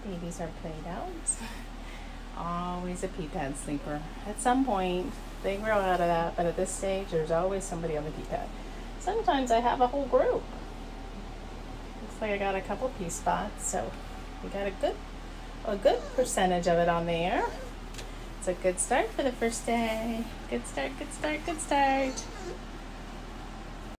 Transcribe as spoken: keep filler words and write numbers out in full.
Babies are played out. Always a pee pad sleeper. At some point, they grow out of that, but at this stage, there's always somebody on the pee pad. Sometimes I have a whole group. Looks like I got a couple pee spots, so we got a good, a good percentage of it on there. It's a good start for the first day. Good start, good start, good start.